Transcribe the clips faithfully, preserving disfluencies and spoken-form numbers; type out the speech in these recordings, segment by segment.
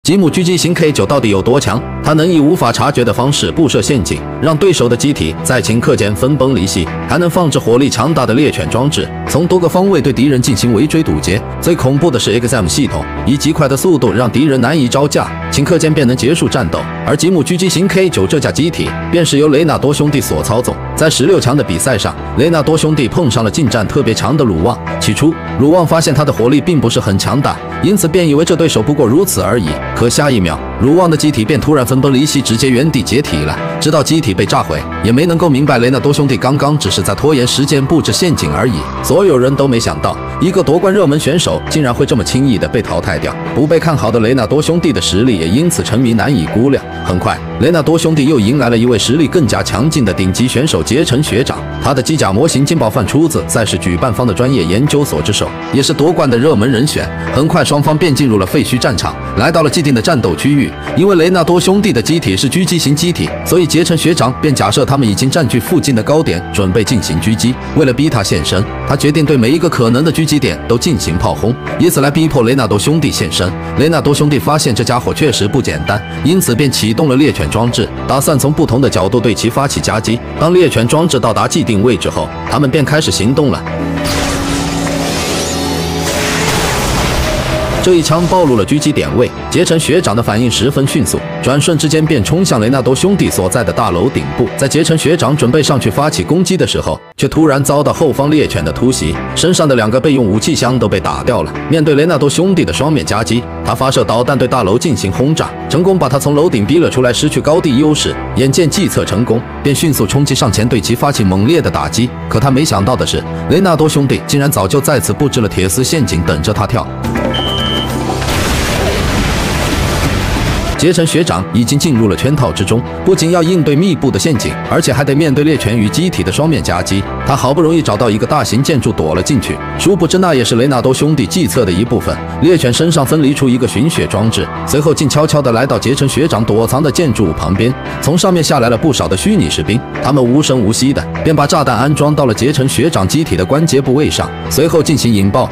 吉姆狙击型 K 九到底有多强？它能以无法察觉的方式布设陷阱，让对手的机体在顷刻间分崩离析，还能放置火力强大的猎犬装置，从多个方位对敌人进行围追堵截。最恐怖的是 X M 系统，以极快的速度让敌人难以招架，顷刻间便能结束战斗。而吉姆狙击型 K 九这架机体，便是由雷纳多兄弟所操纵。在十六强的比赛上，雷纳多兄弟碰上了近战特别强的鲁旺。起初，鲁旺发现他的火力并不是很强大，因此便以为这对手不过如此而已。可下一秒，鲁旺的机体便突然分崩离析，直接原地解体了。直到机体被炸毁，也没能够明白雷纳多兄弟刚刚只是在拖延时间布置陷阱而已。所有人都没想到，一个夺冠热门选手竟然会这么轻易的被淘汰掉。不被看好的雷纳多兄弟的实力也因此沉迷难以估量。很快，雷纳多兄弟又迎来了一位实力更加强劲的顶级选手杰城学长。他的机甲模型劲爆犯出自赛事举办方的专业研究所之手，也是夺冠的热门人选。很快，双方便进入了废墟战场，来到了既定的战斗区域。因为雷纳多兄弟的机体是狙击型机体，所以杰城学长便假设他们已经占据附近的高点，准备进行狙击。为了逼他现身，他决定对每一个可能的狙击点都进行炮轰，以此来逼迫雷纳多兄弟现身。雷纳多兄弟发现这家伙确实不简单，因此便启动了猎犬装置，打算从不同的角度对其发起夹击。当猎犬装置到达既定位置后，他们便开始行动了。这一枪暴露了狙击点位，杰城学长的反应十分迅速，转瞬之间便冲向雷纳多兄弟所在的大楼顶部。在杰城学长准备上去发起攻击的时候，却突然遭到后方猎犬的突袭，身上的两个备用武器箱都被打掉了。面对雷纳多兄弟的双面夹击，他发射导弹对大楼进行轰炸，成功把他从楼顶逼了出来，失去高地优势。眼见计策成功，便迅速冲击上前对其发起猛烈的打击。可他没想到的是，雷纳多兄弟竟然早就在此布置了铁丝陷阱，等着他跳。杰城学长已经进入了圈套之中，不仅要应对密布的陷阱，而且还得面对猎犬与机体的双面夹击。他好不容易找到一个大型建筑躲了进去，殊不知那也是雷纳多兄弟计策的一部分。猎犬身上分离出一个寻血装置，随后静悄悄地来到杰城学长躲藏的建筑物旁边，从上面下来了不少的虚拟士兵，他们无声无息的便把炸弹安装到了杰城学长机体的关节部位上，随后进行引爆。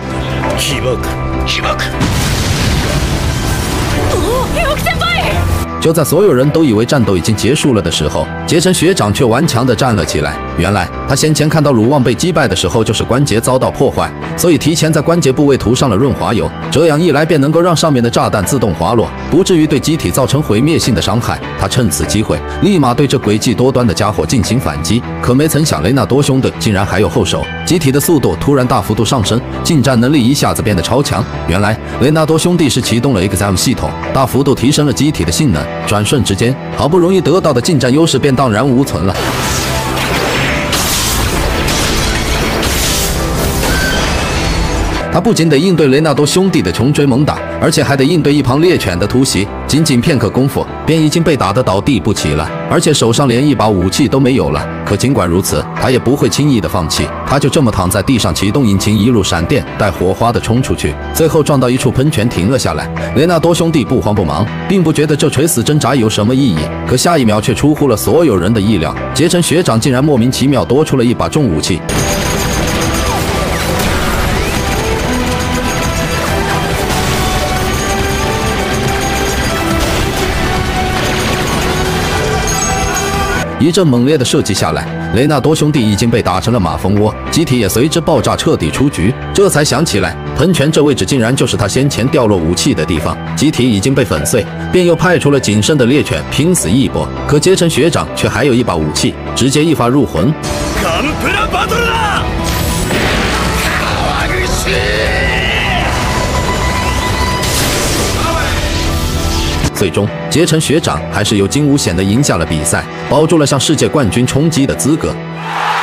就在所有人都以为战斗已经结束了的时候，杰城学长却顽强地站了起来。原来他先前看到鲁旺被击败的时候，就是关节遭到破坏，所以提前在关节部位涂上了润滑油，这样一来便能够让上面的炸弹自动滑落，不至于对机体造成毁灭性的伤害。他趁此机会立马对这诡计多端的家伙进行反击，可没曾想雷纳多兄弟竟然还有后手，机体的速度突然大幅度上升，近战能力一下子变得超强。原来雷纳多兄弟是启动了 X M 系统，大幅度提升了机体的性能，转瞬之间，好不容易得到的近战优势便荡然无存了。他不仅得应对雷纳多兄弟的穷追猛打，而且还得应对一旁猎犬的突袭。仅仅片刻功夫，便已经被打得倒地不起了，而且手上连一把武器都没有了。可尽管如此，他也不会轻易的放弃，他就这么躺在地上，启动引擎，一路闪电带火花的冲出去，最后撞到一处喷泉停了下来。雷纳多兄弟不慌不忙，并不觉得这垂死挣扎有什么意义，可下一秒却出乎了所有人的意料，杰城学长竟然莫名其妙多出了一把重武器。一阵猛烈的射击下来，雷纳多兄弟已经被打成了马蜂窝，机体也随之爆炸，彻底出局。这才想起来，喷泉这位置竟然就是他先前掉落武器的地方，机体已经被粉碎，便又派出了仅剩的猎犬拼死一搏。可杰城学长却还有一把武器，直接一发入魂。最终，杰城学长还是有惊无险地赢下了比赛，保住了向世界冠军冲击的资格。